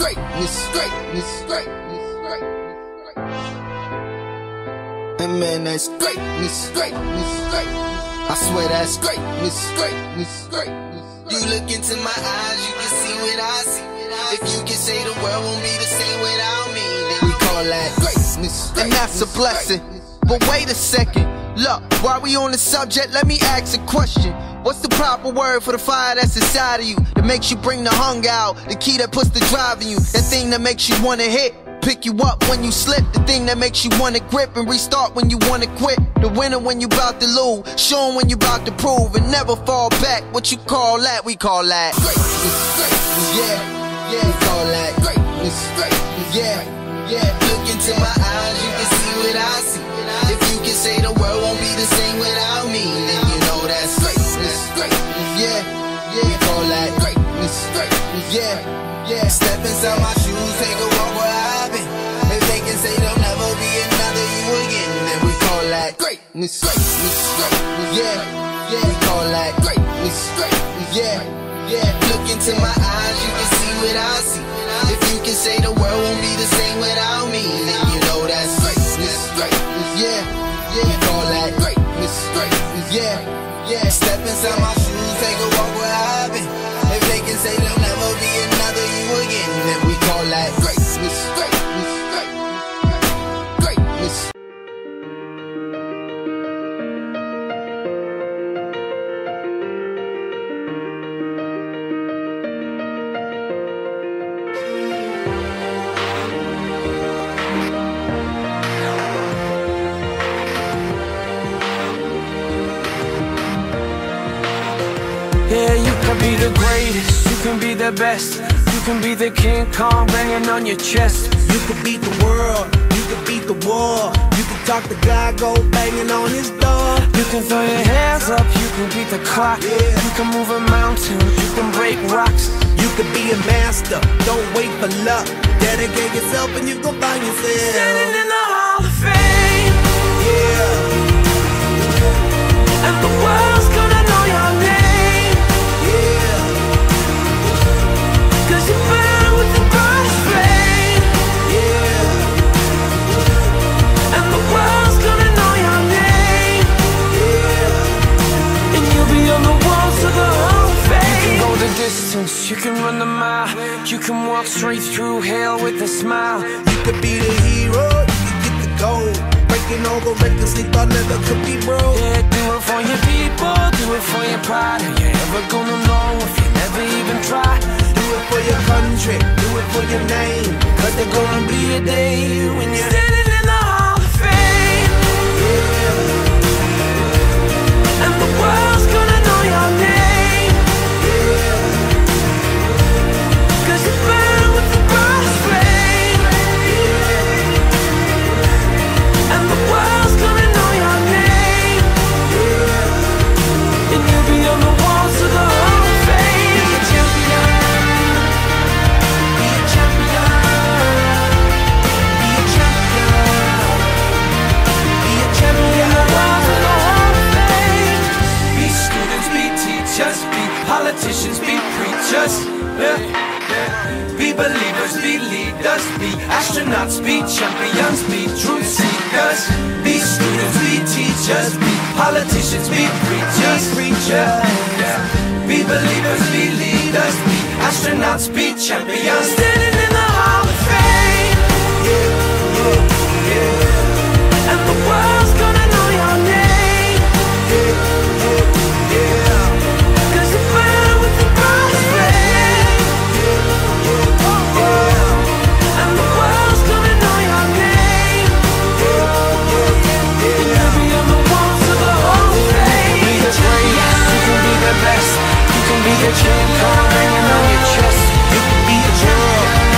greatness, greatness, greatness, greatness. And man, that's greatness, greatness, greatness. I swear that's greatness, greatness, greatness. You look into my eyes, you can see what I see. If you can say the world won't be the same without me, then we call that greatness, and that's a blessing. But wait a second, look, while we on the subject, let me ask a question. What's the proper word for the fire that's inside of you, that makes you bring the hunger out, the key that puts the drive in you, that thing that makes you wanna hit, pick you up when you slip, the thing that makes you wanna grip and restart when you wanna quit, the winner when you bout to lose, show 'em when you bout to prove, and never fall back. What you call that? We call that greatness, greatness, yeah, yeah. We call that greatness, greatness, yeah, yeah. Look into my eyes, you can see what I see. If you can say the world won't be the same without me, then you know that's greatness, greatness, yeah, yeah. We call that greatness, greatness, yeah, yeah. Step inside my shoes, take a walk where I've been. If they can say there'll never be another you again, then we call that greatness, greatness, greatness, yeah, yeah. We call that greatness, greatness, yeah, yeah. Look into my eyes, you can see what I see. If you can say the world won't be the same without me, then you know that's greatness, greatness, yeah, yeah. We call that greatness, greatness, yeah, yeah. Step inside my shoes, take a walk where I've been. If they can say there'll never be another you again, then we call that greatness, greatness, greatness, greatness. Yeah, you can be the greatest, you can be the best. You can be the King Kong banging on your chest. You could beat the world, you could beat the war. You can talk to God, go banging on his door. You can throw your hands up, you can beat the clock, yeah. You can move a mountain, you can break rocks. You could be a master, don't wait for luck. Dedicate yourself and you gon' find yourself standing in the Hall of Fame. Yeah. And the world's gonna know your name. Cause you burn with the brightest flame. Yeah. And the world's gonna know your name. Yeah. And you'll be on the walls of the Hall of Fame. You can go the distance, you can run the mile. You can walk straight through hell with a smile. You could be the hero, you can get the gold. Breaking all the records they thought never could be broke. Yeah, do it for your people, do it for your pride. Are you ever gonna know if you never even try? Do it for your country, do it for your name. Cause there's gonna be a day when you're standing in the Hall of Fame. Yeah. And the world's gonna know your name. Yeah. Cause you burn with the brightest flame. Yeah. And the world's gonna know your name. Yeah. And you'll be on the walls of the Hall of Fame. Be a champion. Be a champion. Be a champion. Be a champion. The walls of the Hall of Fame. Be students, be teachers, be politicians, be preachers. Yeah. Be believers, be leaders, be astronauts, be champions, be truth seekers. Be students, be teachers, be politicians, be preachers, yeah. Be believers, be leaders, be astronauts, be champions. Standing in the Hall of Fame. Yeah, yeah, yeah. And the world's gonna know your name. Yeah, yeah, yeah. Cause you burn with the brightest flame. Yeah, yeah, yeah. And the world's gonna know your name. Yeah, yeah, yeah. And you'll be on the walls of the Hall of Fame. You can be the greatest, you can be the best. You can be the King Kong hanging on your chest. You could be the world,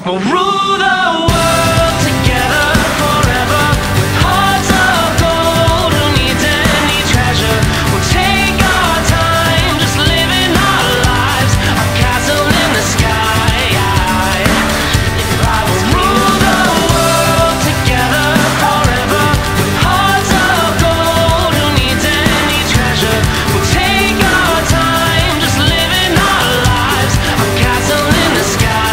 We'll rule the world together forever with hearts of gold. Who needs any treasure? We'll take our time, just living our lives. A castle in the sky. If I will rule the world together forever with hearts of gold. Who needs any treasure? We'll take our time, just living our lives. A castle in the sky.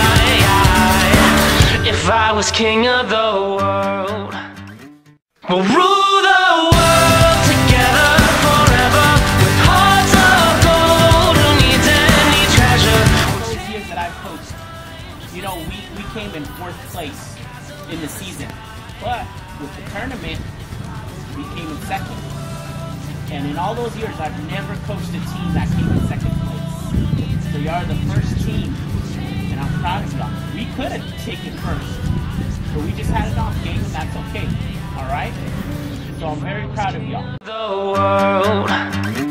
If I was king of the world, we'll rule the world together forever with hearts of gold. Who needs any treasure? Those years that I've coached, you know, we came in 4th place in the season, but with the tournament, we came in 2nd. And in all those years, I've never coached a team that came in 2nd place. So you are the first team, and I'm proud of y'all. We could have taken 1st, but we just had an off game, and that's okay. All right? So I'm very proud of y'all. The world.